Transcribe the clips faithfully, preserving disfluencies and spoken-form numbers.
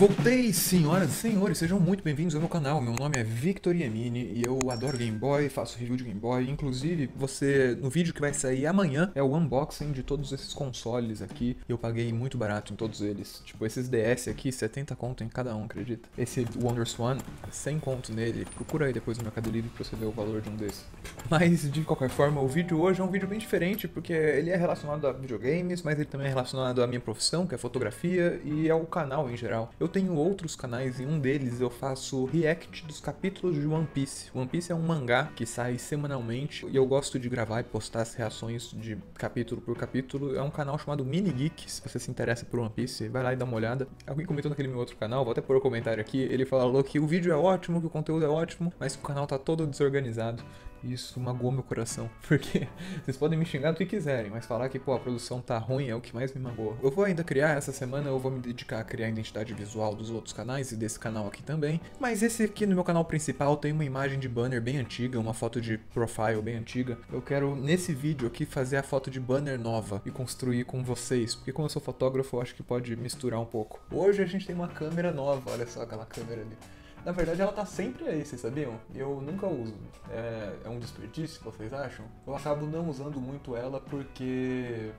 Voltei, senhoras e senhores, sejam muito bem-vindos ao meu canal. Meu nome é Victor Yamini e eu adoro Game Boy, faço review de Game Boy. Inclusive, você, no vídeo que vai sair amanhã, é o unboxing de todos esses consoles aqui. E eu paguei muito barato em todos eles. Tipo, esses D S aqui, setenta conto em cada um, acredita? Esse WonderSwan, cem conto nele. Procura aí depois no Mercado Livre pra você ver o valor de um desses. Mas, de qualquer forma, o vídeo hoje é um vídeo bem diferente, porque ele é relacionado a videogames, mas ele também é relacionado à minha profissão, que é fotografia, e ao canal em geral. Eu tenho outros canais e um deles eu faço react dos capítulos de One Piece. One Piece é um mangá que sai semanalmente e eu gosto de gravar e postar as reações de capítulo por capítulo. É um canal chamado Mini Geek, se você se interessa por One Piece, vai lá e dá uma olhada. Alguém comentou naquele meu outro canal, vou até pôr o um comentário aqui, ele falou que o vídeo é ótimo, que o conteúdo é ótimo, mas que o canal tá todo desorganizado. Isso magoou meu coração, porque vocês podem me xingar do que quiserem, mas falar que, pô, a produção tá ruim é o que mais me magoa. Eu vou ainda criar, essa semana eu vou me dedicar a criar a identidade visual dos outros canais e desse canal aqui também, mas esse aqui no meu canal principal tem uma imagem de banner bem antiga, uma foto de profile bem antiga. Eu quero, nesse vídeo aqui, fazer a foto de banner nova e construir com vocês, porque como eu sou fotógrafo, eu acho que pode misturar um pouco. Hoje a gente tem uma câmera nova, olha só aquela câmera ali. Na verdade ela tá sempre aí, vocês sabiam? Eu nunca uso. É, é um desperdício, vocês acham? Eu acabo não usando muito ela porque...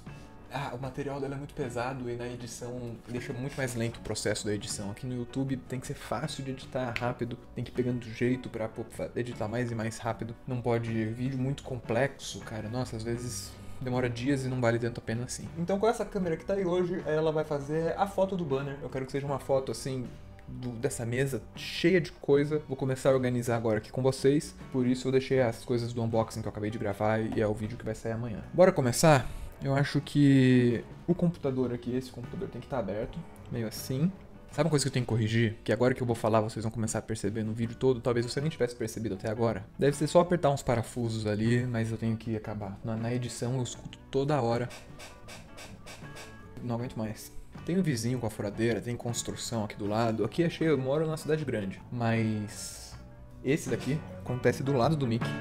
Ah, o material dela é muito pesado e na edição deixa muito mais lento o processo da edição. Aqui no YouTube tem que ser fácil de editar, rápido, tem que ir pegando jeito pra pô, editar mais e mais rápido. Não pode vídeo muito complexo, cara. Nossa, às vezes... demora dias e não vale tanto a pena assim. Então com essa câmera que tá aí hoje, ela vai fazer a foto do banner. Eu quero que seja uma foto assim... Do, dessa mesa cheia de coisa. Vou começar a organizar agora aqui com vocês. Por isso eu deixei as coisas do unboxing que eu acabei de gravar e é o vídeo que vai sair amanhã. Bora começar? Eu acho que o computador aqui, esse computador tem que estar aberto, meio assim. Sabe uma coisa que eu tenho que corrigir? Que agora que eu vou falar vocês vão começar a perceber no vídeo todo. Talvez você nem tivesse percebido até agora. Deve ser só apertar uns parafusos ali, mas eu tenho que acabar. Na, na edição eu escuto toda hora. Não aguento mais. Tem um vizinho com a furadeira, tem construção aqui do lado. Aqui é cheio, eu moro numa cidade grande. Mas esse daqui acontece do lado do Mickey.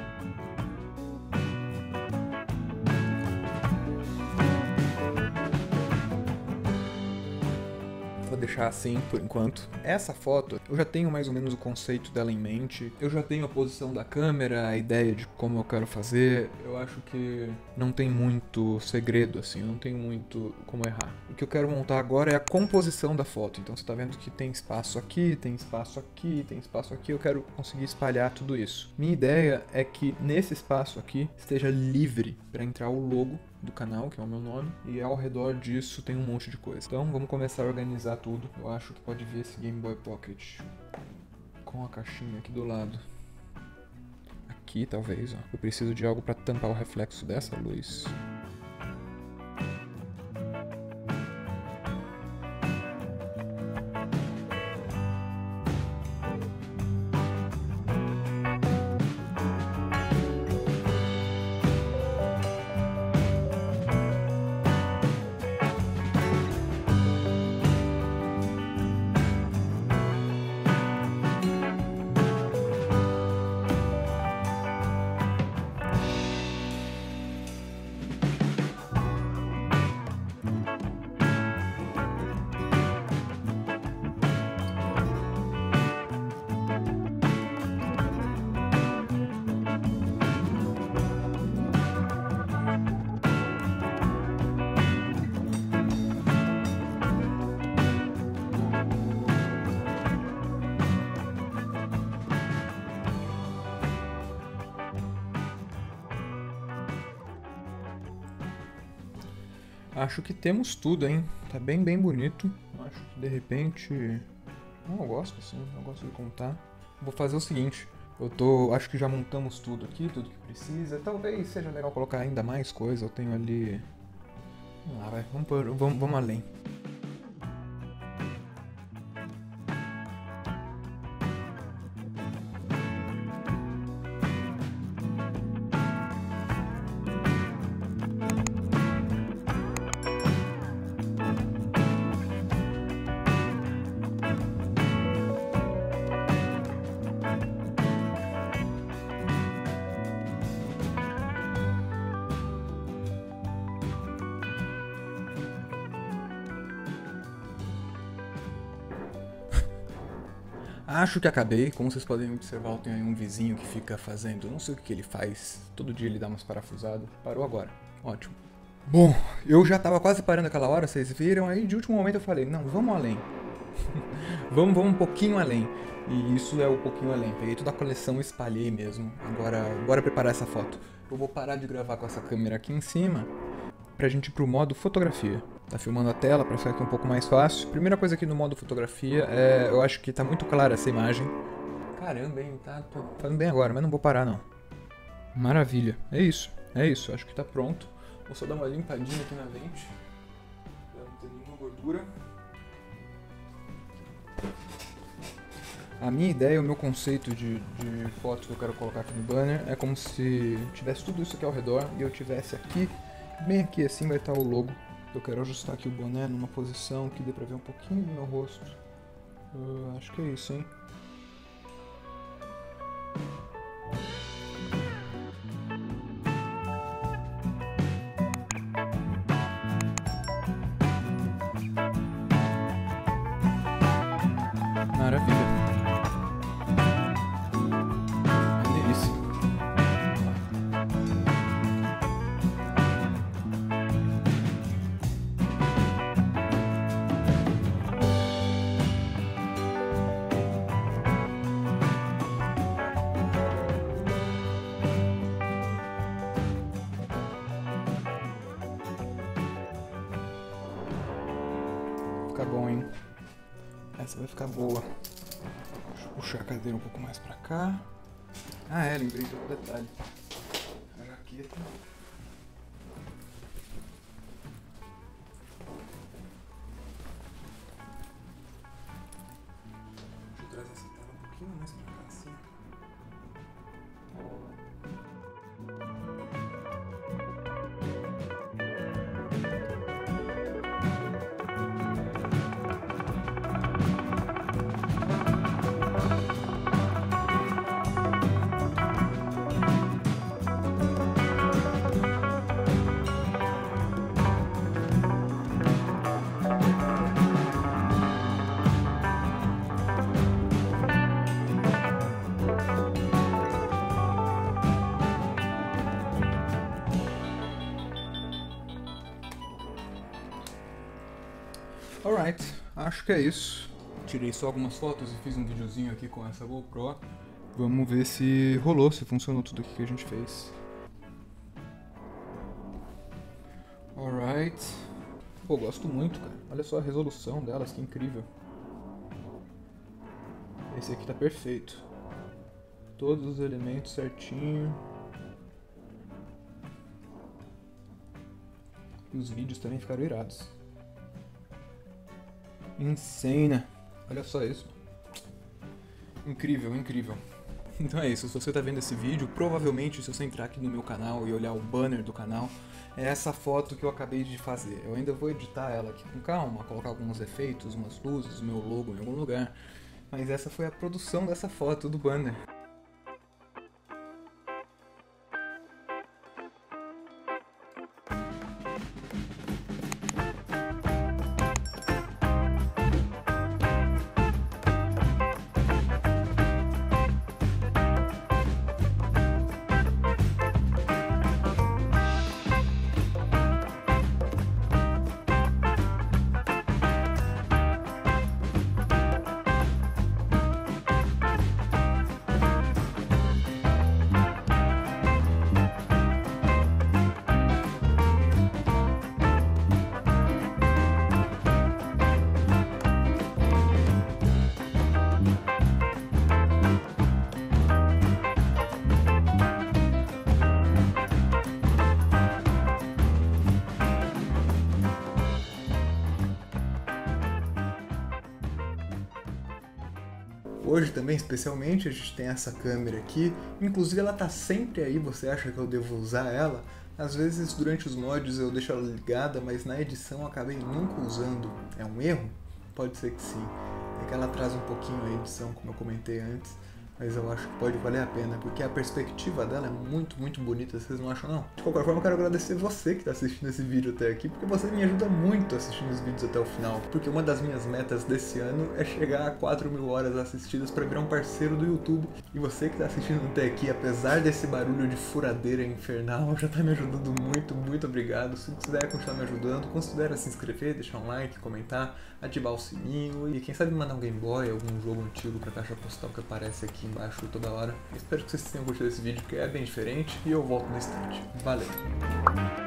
Vou deixar assim por enquanto. Essa foto, eu já tenho mais ou menos o conceito dela em mente. Eu já tenho a posição da câmera, a ideia de como eu quero fazer. Eu acho que não tem muito segredo, assim, não tem muito como errar. O que eu quero montar agora é a composição da foto. Então você tá vendo que tem espaço aqui, tem espaço aqui, tem espaço aqui. Eu quero conseguir espalhar tudo isso. Minha ideia é que nesse espaço aqui esteja livre para entrar o logo do canal, que é o meu nome, e ao redor disso tem um monte de coisa. Então vamos começar a organizar tudo. Eu acho que pode vir esse Game Boy Pocket com a caixinha aqui do lado. Aqui talvez, ó. Eu preciso de algo para tampar o reflexo dessa luz. Acho que temos tudo, hein? Tá bem, bem bonito. Acho que de repente... Não, eu gosto assim, eu gosto de contar. Vou fazer o seguinte, eu tô... Acho que já montamos tudo aqui, tudo que precisa. Talvez seja legal colocar ainda mais coisa, eu tenho ali... Vamos lá, vai, vamos, por... vamos, vamos além. Acho que acabei. Como vocês podem observar, eu tenho aí um vizinho que fica fazendo, não sei o que ele faz. Todo dia ele dá umas parafusadas. Parou agora. Ótimo. Bom, eu já tava quase parando aquela hora, vocês viram. Aí de último momento eu falei, não, vamos além. vamos, vamos um pouquinho além. E isso é o pouquinho além. Peguei toda a coleção e espalhei mesmo. Agora, bora preparar essa foto. Eu vou parar de gravar com essa câmera aqui em cima pra gente ir pro modo fotografia. Tá filmando a tela pra ficar aqui um pouco mais fácil. Primeira coisa aqui no modo fotografia é... Eu acho que tá muito clara essa imagem. Caramba, hein? Tá, tô falando bem agora, mas não vou parar não. Maravilha. É isso. É isso. Acho que tá pronto. Vou só dar uma limpadinha aqui na lente. Pra não ter nenhuma gordura. A minha ideia, o meu conceito de, de foto que eu quero colocar aqui no banner é como se tivesse tudo isso aqui ao redor e eu tivesse aqui, bem aqui assim vai estar o logo. Eu quero ajustar aqui o boné numa posição que dê pra ver um pouquinho do meu rosto. Uh, acho que é isso, hein? Maravilha. Ficar bom, hein? Essa vai ficar boa. Deixa eu puxar a cadeira um pouco mais pra cá. Ah, é, lembrei de outro detalhe. A jaqueta. Deixa eu trazer essa tela um pouquinho mais pra cá, assim. Alright, acho que é isso. Tirei só algumas fotos e fiz um videozinho aqui com essa GoPro. Vamos ver se rolou, se funcionou tudo aqui que a gente fez. Alright. Pô, gosto muito, cara. Olha só a resolução delas, que incrível. Esse aqui tá perfeito. Todos os elementos certinho. E os vídeos também ficaram irados. Insane. Olha só isso. Incrível, incrível. Então é isso, se você tá vendo esse vídeo, provavelmente se você entrar aqui no meu canal e olhar o banner do canal, é essa foto que eu acabei de fazer. Eu ainda vou editar ela aqui com calma, colocar alguns efeitos, umas luzes, meu logo em algum lugar. Mas essa foi a produção dessa foto do banner. Hoje também, especialmente, a gente tem essa câmera aqui. Inclusive ela tá sempre aí, você acha que eu devo usar ela? Às vezes durante os mods eu deixo ela ligada, mas na edição eu acabei nunca usando. É um erro? Pode ser que sim. É que ela traz um pouquinho a edição, como eu comentei antes. mas eu acho que pode valer a pena, porque a perspectiva dela é muito, muito bonita, vocês não acham não? De qualquer forma, eu quero agradecer você que está assistindo esse vídeo até aqui, porque você me ajuda muito assistindo os vídeos até o final, porque uma das minhas metas desse ano é chegar a quatro mil horas assistidas para virar um parceiro do YouTube, e você que está assistindo até aqui, apesar desse barulho de furadeira infernal, já está me ajudando muito, muito obrigado. Se quiser continuar me ajudando, considere se inscrever, deixar um like, comentar, ativar o sininho e quem sabe mandar um Game Boy, algum jogo antigo pra caixa postal que aparece aqui embaixo toda hora. Espero que vocês tenham curtido esse vídeo, porque é bem diferente, e eu volto no instante. Valeu!